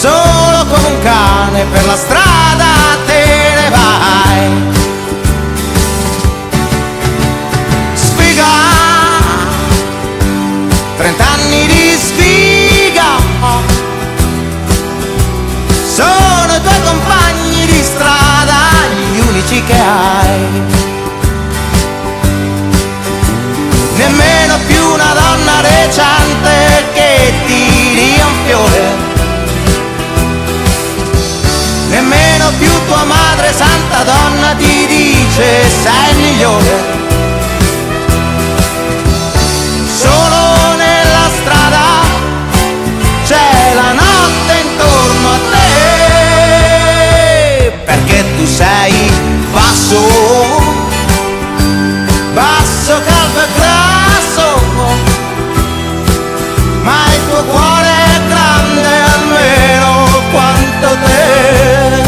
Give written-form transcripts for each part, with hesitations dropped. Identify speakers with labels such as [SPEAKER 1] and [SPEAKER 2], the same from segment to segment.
[SPEAKER 1] solo come un cane per la strada te ne vai. Sfiga, 30 anni di sfiga, sono i tuoi compagni di strada, gli unici che hai. Nemmeno più una donna recente che ti dia un fiore, nemmeno più tua madre santa donna ti dice sei il migliore. Solo nella strada c'è la notte intorno a te, perché tu sei basso, basso, calvo e grasso, ma il tuo cuore è grande almeno quanto te.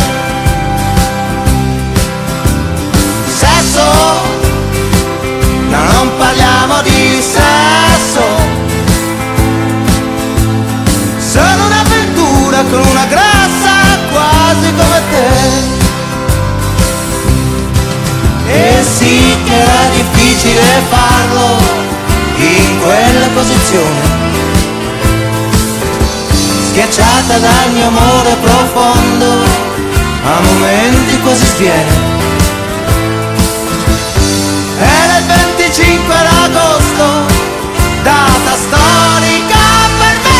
[SPEAKER 1] Sesso, no, non parliamo di sesso, sono un'avventura con una grassa quasi come te. E sì che era difficile farlo in quella posizione, schiacciata dal mio amore profondo, a momenti quasi sviene. Era il 25 d'agosto, data storica per me.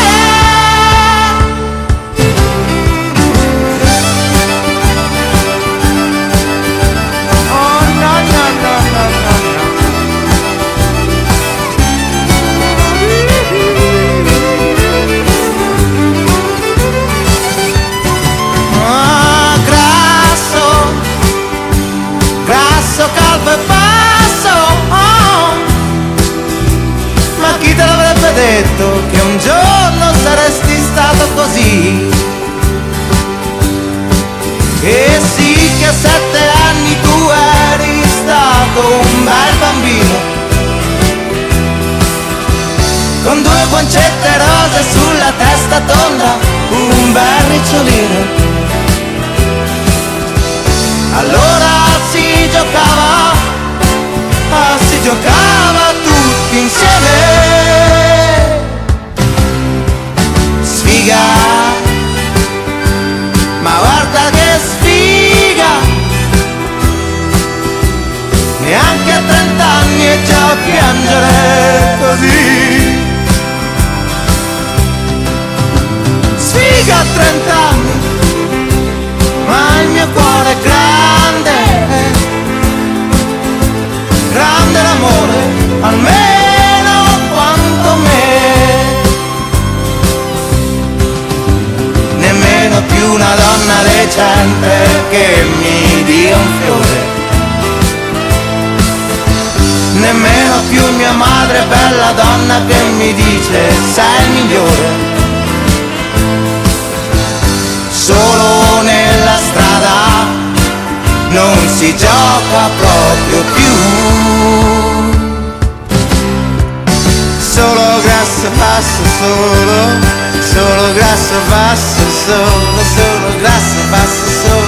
[SPEAKER 1] Oh no no no no no no. Ah, grasso, grasso, calvo e basso, oh. Ma chi te l'avrebbe detto che un giorno saresti stato così? E sì che a 7 anni tu eri stato un bel bambino, con 2 guancette rose sulla testa tonda, un bel ricciolino. Allora si giocava tutti insieme. Sfiga, ma guarda che sfiga, neanche a 30 anni e già a piangere così. Sfiga a 30 anni, ma il mio cuore è grande, grande l'amore, almeno quanto me. Nemmeno più una donna decente che mi dia un fiore, nemmeno più mia madre bella donna che mi dice sei il migliore. Solo nella strada non si gioca proprio più. Solo grasso basso, solo grasso basso, solo grasso basso, solo.